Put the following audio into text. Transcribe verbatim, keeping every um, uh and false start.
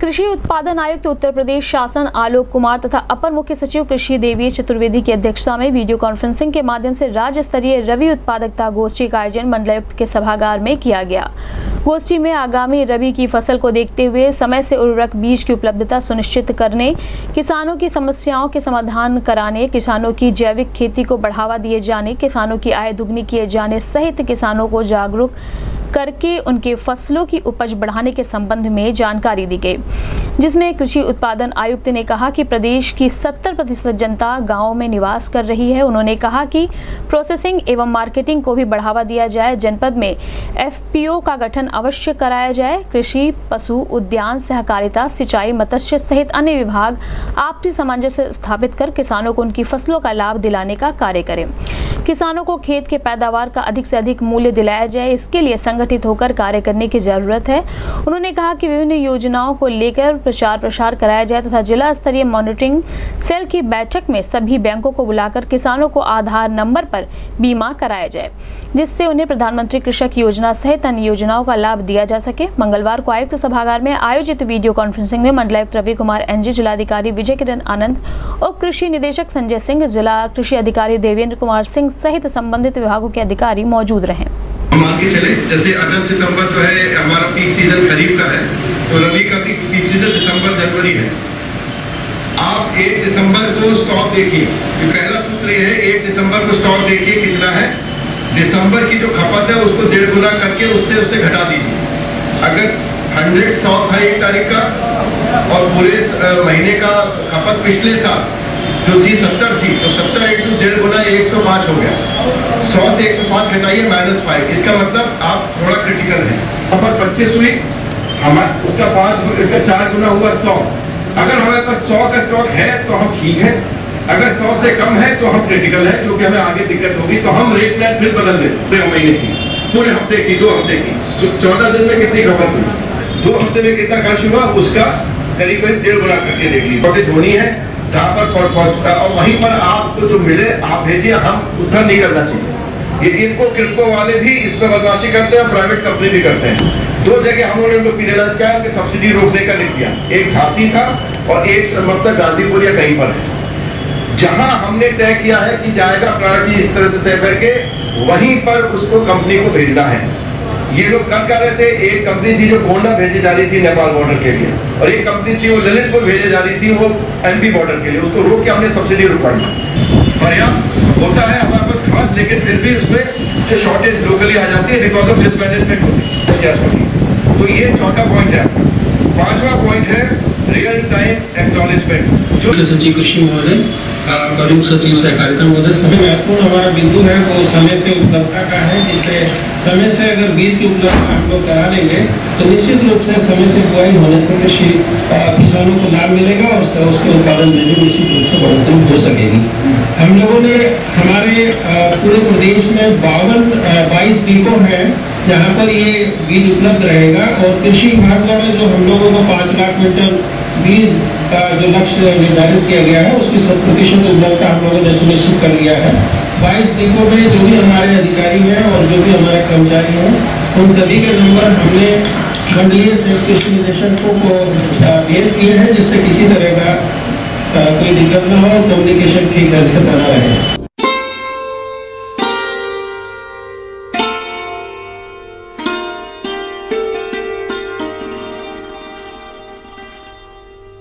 कृषि उत्पादन आयुक्त उत्तर प्रदेश शासन आलोक कुमार तथा अपर मुख्य सचिव कृषि देवी चतुर्वेदी की अध्यक्षता में वीडियो कॉन्फ्रेंसिंग के माध्यम से राज्य स्तरीय रबी उत्पादकता गोष्ठी का आयोजन मंडलायुक्त के सभागार में किया गया। गोष्ठी में आगामी रबी की फसल को देखते हुए समय से उर्वरक बीज की उपलब्धता सुनिश्चित करने, किसानों की समस्याओं के समाधान कराने, किसानों की जैविक खेती को बढ़ावा दिए जाने, किसानों की आय दुगनी किए जाने सहित किसानों को जागरूक करके उनके फसलों की उपज बढ़ाने के संबंध में जानकारी दी गई, जिसमें कृषि उत्पादन आयुक्त ने कहा कि प्रदेश की सत्तर प्रतिशत जनता गांवों में निवास कर रही है। उन्होंने कहा कि प्रोसेसिंग एवं मार्केटिंग को भी बढ़ावा दिया जाए। जनपद में एफपीओ का गठन अवश्य कराया जाए। कृषि, पशु, उद्यान, सहकारिता, सिंचाई, मत्स्य सहित अन्य विभाग आपसी सामंजस्य स्थापित कर किसानों को उनकी फसलों का लाभ दिलाने का कार्य करें। किसानों को खेत के पैदावार का अधिक से अधिक मूल्य दिलाया जाए, इसके लिए संगठित होकर कार्य करने की जरूरत है। उन्होंने कहा कि विभिन्न योजनाओं को लेकर प्रचार प्रसार कराया जाए तथा जिला स्तरीय मॉनिटरिंग सेल की बैठक में सभी बैंकों को बुलाकर किसानों को आधार नंबर पर बीमा कराया जाए, जिससे उन्हें प्रधानमंत्री कृषक योजना सहित अन्य योजनाओं का लाभ दिया जा सके। मंगलवार को आयुक्त सभागार में आयोजित वीडियो कॉन्फ्रेंसिंग में मंडलायुक्त रवि कुमार एनजी, जिलाधिकारी विजय किरण आनंद, उप कृषि निदेशक संजय सिंह, जिला कृषि अधिकारी देवेंद्र कुमार सिंह सहित संबंधित विभागों के अधिकारी मौजूद रहे। मान के चले जैसे अगस्त सितंबर जो है हमारा पीक सीजन खरीफ का है, तो रबी का भी पीक सीजन दिसंबर जनवरी है। आप एक दिसंबर को स्टॉक देखिए, पहला सूत्र ये है, एक दिसंबर को स्टॉक देखिए कितना है। दिसंबर की जो खपत है उसको डेढ़ गुना करके उससे उसे घटा दीजिए। अगर हंड्रेड स्टॉक था एक तारीख का और पूरे महीने का खपत पिछले साल जो थी सत्तर थी, तो सत्तर इंटू डेढ़ गुना एक सौ पाँच हो गया। सौ से एक सौ पाँच घटाइए माइनस फाइव, इसका मतलब आप थोड़ा क्रिटिकल है। खपत पच्चीस हुई, हमारा उसका पाँच इसका चार गुना हुआ सौ। अगर हमारे पास सौ का स्टॉक है तो हम ठीक है, अगर सौ से कम है तो हम क्रिटिकल है, क्योंकि हमें आगे दिक्कत होगी। तो हम रेट प्लान फिर बदल दें, पूरे महीने की, पूरे हफ्ते की, दो हफ्ते की। तो चौदह दिन में कितनी खपत हुई, दो हफ्ते में कितना खर्च हुआ, उसका करीब करीब डेढ़ गुना करके देख लीजिए। शॉर्टेज होनी है जहाँ पर और वहीं पर आपको जो मिले आप भेजिए, हम उसका नहीं करना चाहिए। ये इनको किरको वाले भी इस पर बदमाशी करते हैं, प्राइवेट कंपनी भी करते हैं। दो जगह हम लोगों ने उनको पीनलाइज किया कि सब्सिडी रोकने का लिख दिया, एक झांसी था और एक संभवतः गाजीपुर या कहीं पर है। जहां हमने तय किया है कि जाएगा प्रायोरिटी इस तरह से तय करके, वहीं पर उसको कंपनी को भेजना है। ये लोग कल कर रहे थे, एक कंपनी थी जो गोंडा भेजे जा रही थी नेपाल बॉर्डर के लिए, और एक कंपनी थी वो ललितपुर भेजे जा रही थी वो एमपी बॉर्डर के लिए। उसको रोक के हमने सब्सिडी रुकवाई। पर्याप्त होता है हमारे पास खाद, लेकिन फिर भी उसमें जो शॉर्टेज लोकली आ जाती है बिकॉज ऑफ मिसमैनेजमेंट होती है। तो ये चौथा पॉइंट है। पांचवा पॉइंट है रियल टाइम एक्नॉलेजमेंट। जो सचिव कृषि महोदय, प्रमुख सचिव सहकारिता महोदय, सभी महत्वपूर्ण हमारा बिंदु है वो समय से उपलब्धता का है, जिससे समय से अगर बीज की उपलब्धता हम लोग करा लेंगे तो निश्चित रूप से समय से बुआई होने से कृषि किसानों को लाभ मिलेगा और उसके उत्पादन में भी निश्चित रूप से बढ़ोतरी हो सकेगी। हम लोगों ने हमारे पूरे प्रदेश में बावन बाईस डिपो हैं जहाँ पर ये बीज उपलब्ध रहेगा, और कृषि विभाग द्वारा जो हम लोगों को पाँच लाख क्विंटल बीज का जो लक्ष्य निर्धारित किया गया है उसकी शत प्रतिशत उपलब्धता हम लोगों ने सुनिश्चित कर लिया है। बाईस डिपो में जो भी हमारे अधिकारी हैं और जो भी हमारे कर्मचारी हैं उन सभी के नंबर हमने मंडलीय कृषि निदेशकों को भेज दिए हैं, जिससे किसी तरह का कोई दिक्कत न हो, कम्युनिकेशन ठीक ढंग से बना रहे।